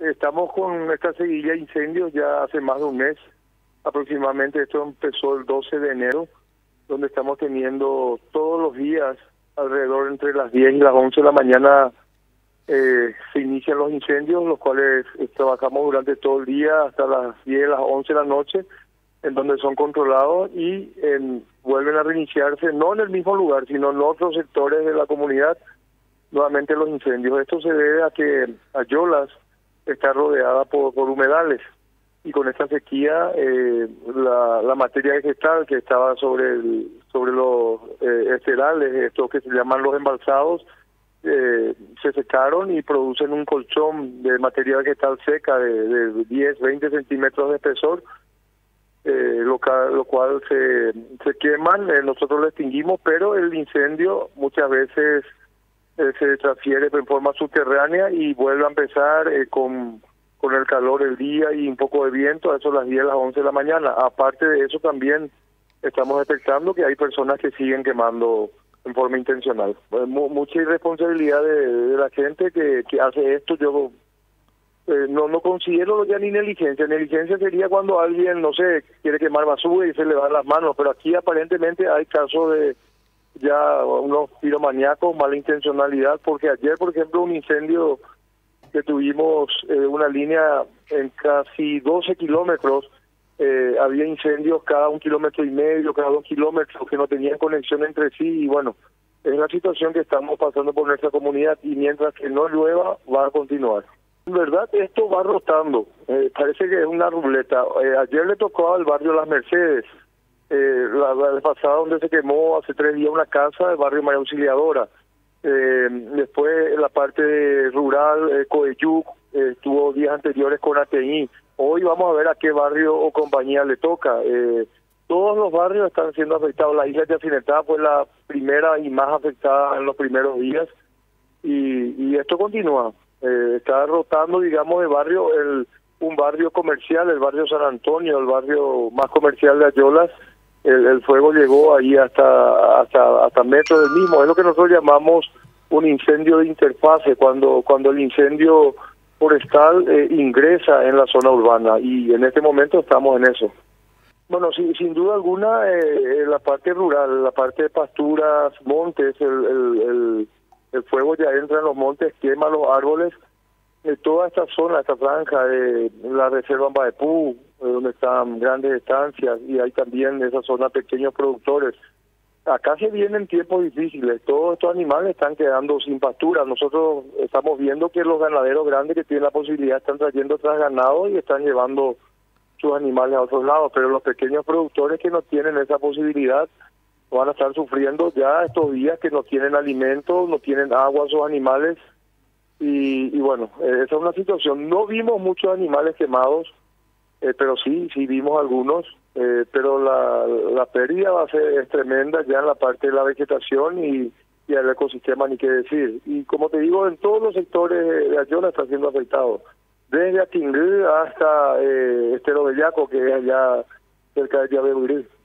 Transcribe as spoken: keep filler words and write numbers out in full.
Estamos con esta seguidilla de incendios ya hace más de un mes. Aproximadamente esto empezó el doce de enero, donde estamos teniendo todos los días, alrededor entre las diez y las once de la mañana, eh, se inician los incendios, los cuales eh, trabajamos durante todo el día hasta las diez, las once de la noche, en donde son controlados y en, vuelven a reiniciarse, no en el mismo lugar, sino en otros sectores de la comunidad, nuevamente los incendios. Esto se debe a que Ayolas está rodeada por, por humedales, y con esta sequía eh, la, la materia vegetal que estaba sobre el, sobre los eh, esterales, estos que se llaman los embalsados, eh, se secaron y producen un colchón de materia vegetal seca de, de diez, veinte centímetros de espesor, eh, lo, lo cual se, se queman, eh, nosotros lo extinguimos, pero el incendio muchas veces eh, se transfiere en forma subterránea y vuelve a empezar eh, con... con el calor del día y un poco de viento, a eso a las diez, a las once de la mañana. Aparte de eso también estamos detectando que hay personas que siguen quemando en forma intencional. Pues, mu mucha irresponsabilidad de, de la gente que, que hace esto. Yo eh, no no considero ya ni negligencia. Negligencia sería cuando alguien, no sé, quiere quemar basura y se le van las manos, pero aquí aparentemente hay casos de ya unos piromaníacos, mala intencionalidad, porque ayer, por ejemplo, un incendio que tuvimos eh, una línea en casi doce kilómetros, eh, había incendios cada un kilómetro y medio, cada dos kilómetros, que no tenían conexión entre sí, y bueno, es la situación que estamos pasando por nuestra comunidad, y mientras que no llueva, va a continuar. En verdad, esto va rotando, eh, parece que es una ruleta. Eh, ayer le tocó al barrio Las Mercedes, eh, la, la pasada donde se quemó hace tres días una casa, el barrio María Auxiliadora. Eh, después la parte rural, eh, Coeyuc, eh, estuvo días anteriores con A T I. Hoy vamos a ver a qué barrio o compañía le toca. Eh, todos los barrios están siendo afectados. La isla de Yacinetá fue la primera y más afectada en los primeros días, y, y esto continúa. Eh, está rotando, digamos, de barrio, el, un barrio comercial, el barrio San Antonio, el barrio más comercial de Ayolas. El, el fuego llegó ahí hasta hasta hasta metros del mismo. Es lo que nosotros llamamos un incendio de interfase, cuando cuando el incendio forestal eh, ingresa en la zona urbana, y en este momento estamos en eso. Bueno, sí, sin duda alguna, eh, la parte rural, la parte de pasturas, montes, el, el, el, el fuego ya entra en los montes, quema los árboles. De toda esta zona, esta franja de la reserva Ambaepú, donde están grandes estancias, y hay también en esa zona pequeños productores. Acá se vienen tiempos difíciles, todos estos animales están quedando sin pastura. Nosotros estamos viendo que los ganaderos grandes que tienen la posibilidad están trayendo tras ganado y están llevando sus animales a otros lados, pero los pequeños productores que no tienen esa posibilidad van a estar sufriendo ya estos días, que no tienen alimento, no tienen agua a sus animales. Y, y bueno, eh, esa es una situación. No vimos muchos animales quemados, eh, pero sí, sí vimos algunos, eh, pero la, la pérdida va a ser es tremenda ya en la parte de la vegetación y, y el ecosistema, ni qué decir. Y como te digo, en todos los sectores de Ayolas está siendo afectado, desde Atingú hasta eh, Estero Bellaco, que es allá cerca de Llaveburí.